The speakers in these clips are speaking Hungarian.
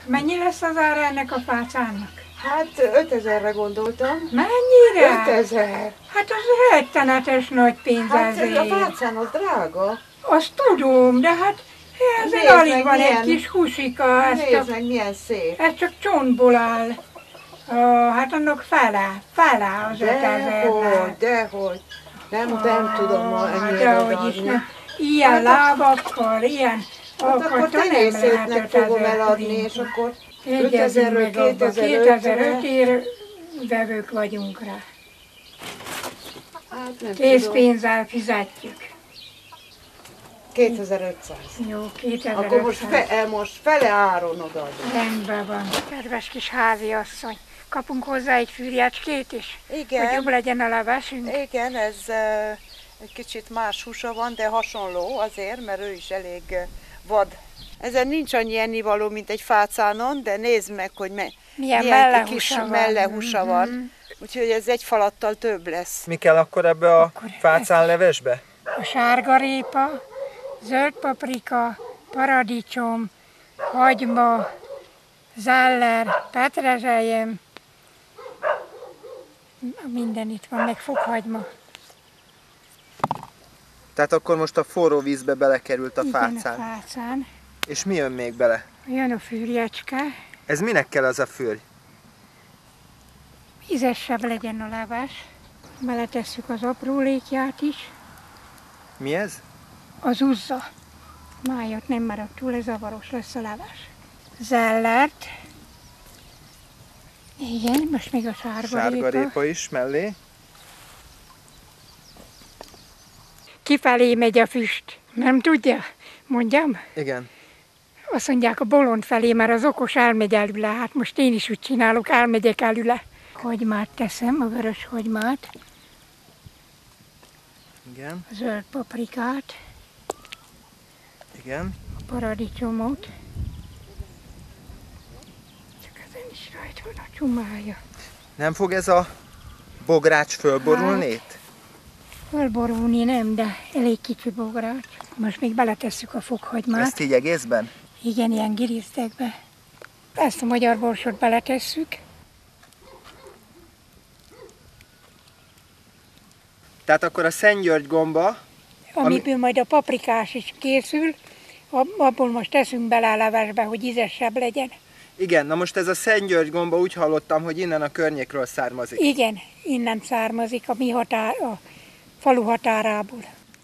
Mennyi lesz az ára ennek a fácának? Hát 5000-re gondoltam. Mennyire? 5000. Hát az rettenetes nagy pénz Hát ez a azért. fácán az drága. Azt tudom, de hát ezért Nézd alig meg, van milyen- egy kis husika. Nézd meg, milyen szép. Ez csak csontból áll. Hát annak fele az 5000-nál. Dehogy. Nem tudom ma ennyire Dehogy is adni. nem. Ilyen lábakkal, ilyen Hát akkor alkattal nem tenyészétnek lehet fogom 5000 eladni, forint. és akkor Egyezünk 5000-ről meg abba, 2005-re. 2005-ére vevők vagyunk rá. Hát nem tudom. Készpénzzel fizetjük. 2500. Jó, 2500. Akkor most fele áron odaadom. Rendben van. Kedves kis háziasszony, kapunk hozzá egy fűrjecskét is? Igen. Hogy jobb legyen a levesünk? Igen, ez egy kicsit más húsa van, de hasonló azért, mert ő is elég vad. Ezen nincs annyi ennivaló, mint egy fácánon, de nézd meg, hogy Milyen kis mellehúsa van. mellehúsa van. Úgyhogy ez egy falattal több lesz. Mi kell akkor ebbe a fácán levesbe? A sárgarépa, zöld paprika, paradicsom, hagyma, záller, petrezselyem, minden itt van, meg fokhagyma. Tehát akkor most a forró vízbe belekerült a Igen, fácán. a fácán. És mi jön még bele? Jön a fűrjecske, Ez minek kell az a fürj? ízesebb legyen a leves. Beletesszük az aprólékját is. Mi ez? Az uzza. Májat nem marad túl, ez zavaros lesz a leves. Zellert. Igen, most még a Sárgarépa is mellé. Kifelé megy a füst. Nem tudja? Mondjam? Igen. Azt mondják a bolond felé, mert az okos elmegy előle. Hát most én is úgy csinálok, elmegyek előle. Hagymát teszem, a vörös hagymát, Igen. a zöld paprikát, Igen. a paradicsomot. Csak ezen is rajta van a csumája. Nem fog ez a bogrács fölborulni itt? Fölborulni nem, de elég kicsi bogrács. Most még beletesszük a fokhagymát. Ezt így egészben? Igen, ilyen girisztekbe. Ezt a magyar borsot beletesszük. Tehát akkor a Szent György gomba, Amiből majd a paprikás is készül, abból most teszünk bele a levesbe, hogy ízesebb legyen. igen, na most ez a Szent György gomba úgy hallottam, hogy innen a környékről származik. Igen, innen származik a a falu határából.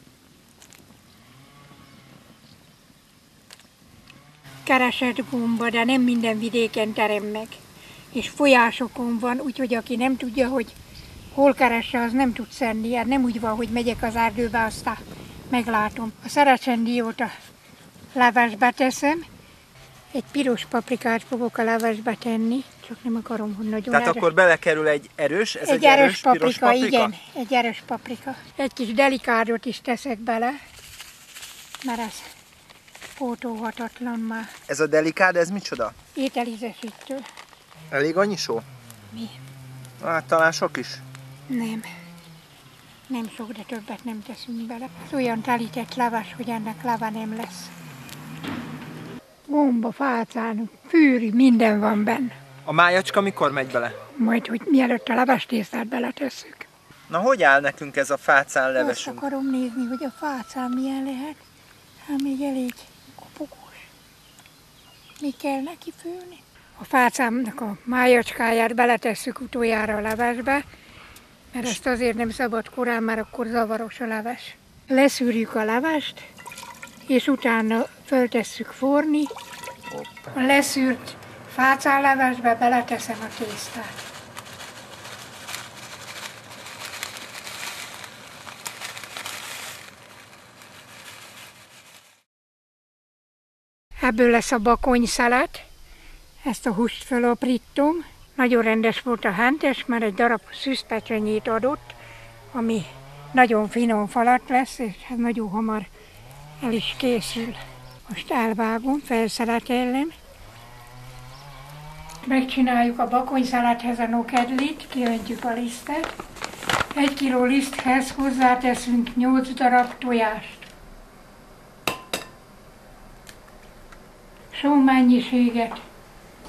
Keresett gomba, de nem minden vidéken terem meg. És folyásokon van, úgyhogy aki nem tudja, hogy hol keresse, az nem tud szedni. Hát nem úgy van, hogy megyek az erdőbe, aztán meglátom. A szerecsendiót a levesbe teszem. Egy piros paprikát fogok a levesbe tenni, csak nem akarom, hogy nagyon Tehát erős. akkor belekerül egy erős, ez Egy erős piros paprika, paprika? igen, egy erős paprika. Egy kis delikádot is teszek bele, mert ez pótolhatatlan már. Ez a delikád, ez micsoda? Ételízesítő. Elég annyi só? Mi? Hát talán sok is. Nem. Nem sok, de többet nem teszünk bele. Ez olyan telített leves, hogy ennek leva nem lesz. Gomba, fácán, fűri, minden van benne. A májacska mikor megy bele? Majd, hogy mielőtt a levestésztát beletesszük. Na hogy áll nekünk ez a fácán Azt levesünk? akarom nézni, hogy a fácán milyen lehet. Hát még elég kopogós. Mi kell neki főni? A fácámnak a májacskáját beletesszük utoljára a levesbe, mert ezt azért nem szabad korán, mert akkor zavaros a leves. Leszűrjük a levest, és utána föltesszük forni. A leszűrt fácánlevesbe beleteszem a tésztát. Ebből lesz a bakonyszelet. Ezt a húst felaprítom. Nagyon rendes volt a hentes, mert egy darab szűzpecsenyét adott, ami nagyon finom falat lesz, és ez nagyon hamar el is készül. Most elvágom, felszeletelem. Megcsináljuk a bakonyszelethez a nokedlit, kiöntjük a lisztet. 1 kg liszthez hozzáteszünk 8 darab tojást. Só mennyiséget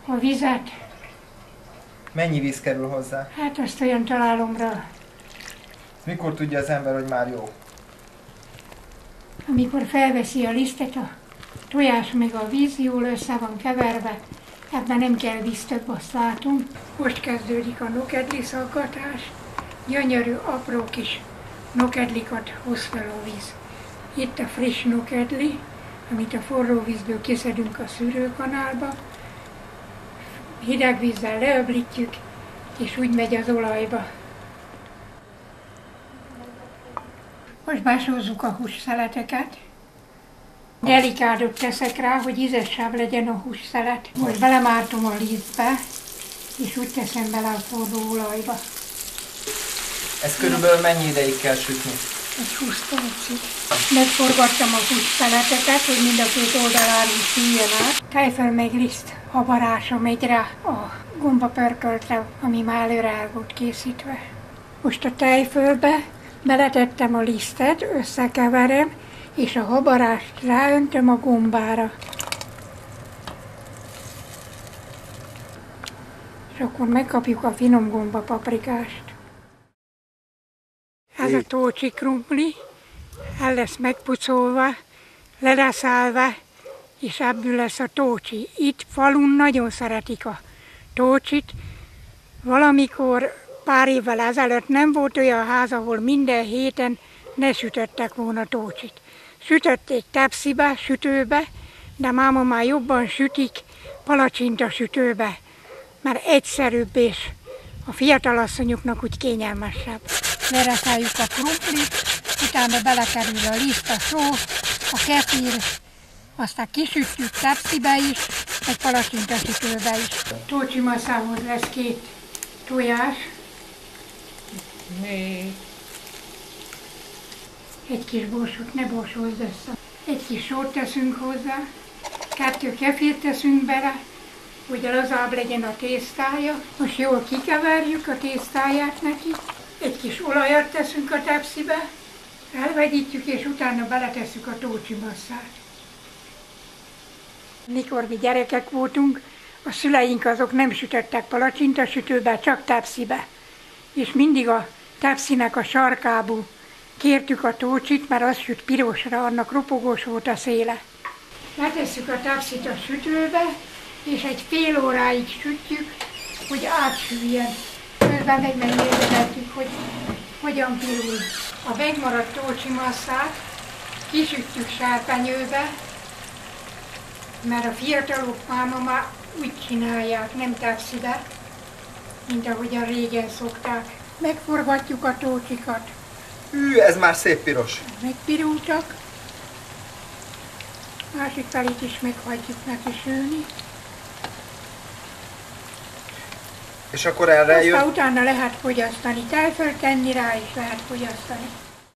A vizet, Mennyi víz kerül hozzá? hát azt olyan találomra, Mikor tudja az ember, hogy már jó? amikor felveszi a lisztet, a tojás meg a víz jól össze van keverve, ebben nem kell víz több, azt látom. Most kezdődik a nokedli szaggatás, gyönyörű, apró kis nokedlikat hoz fel a víz. Itt a friss nokedli, amit a forró vízből kiszedünk a szűrőkanálba, hideg vízzel leöblítjük, és úgy megy az olajba. Most besózzuk a hússzeleteket. Delikádot teszek rá, hogy ízesebb legyen a hússzelet. Most belemártom a lisztbe, és úgy teszem bele a forró olajba. Ez körülbelül mennyi ideig kell sütni? Egy 20 percig. Megforgattam a hússzeleteket, hogy mind a két oldaláról süljön át. Tejföl meg liszt habarása megy rá a gombapörköltre, ami már előre el volt készítve. Most a tejfölbe beletettem a lisztet, összekeverem, és a habarást ráöntöm a gombára. És akkor megkapjuk a finom gombapaprikást. Ez a tócsi krumpli, el lesz megpucolva, le lesz állva, és ebből lesz a tócsi. Itt falun nagyon szeretik a tócsit. Valamikor pár évvel ezelőtt nem volt olyan ház, ahol minden héten ne sütöttek volna tócsit. Sütötték tepszibe, sütőbe, de máma már jobban sütik palacsinta sütőbe, mert egyszerűbb és a fiatalasszonyoknak úgy kényelmesebb. Lereszálljuk a krumplit, utána belekerül a liszt, a só, a kefir, aztán kisütjük tepszibe is, egy palacsinta sütőbe is. Tócsi masszához lesz 2 tojás, egy kis borsót, ne borsózz össze. Egy kis sót teszünk hozzá, 2 kefirt teszünk bele, hogy lazább legyen a tésztája. Most jól kikeverjük a tésztáját neki. Egy kis olajat teszünk a tepszibe, elvegyítjük, és utána beletesszük a tócsi masszát. Mikor mi gyerekek voltunk, a szüleink azok nem sütöttek palacsintasütőbe, csak tepszibe. És mindig a tepszinek a sarkából kértük a tócsit, mert az süt pirosra, annak ropogós volt a széle. Letesszük a tepszit a sütőbe, és egy fél óráig sütjük, hogy átsüljen. Közben meg megnézegetjük, hogy hogyan pirul. A megmaradt tócsi masszát kisütjük sárpenyőbe, mert a fiatalok már úgy csinálják, nem tepszibe, mint ahogyan régen szokták. Megforgatjuk a tócsikat. Ez már szép piros. Megpirultak. Másik felét is meghagyjuk neki sülni. És akkor erre Aztán jön... utána lehet fogyasztani. Tejfölt tenni rá is lehet fogyasztani.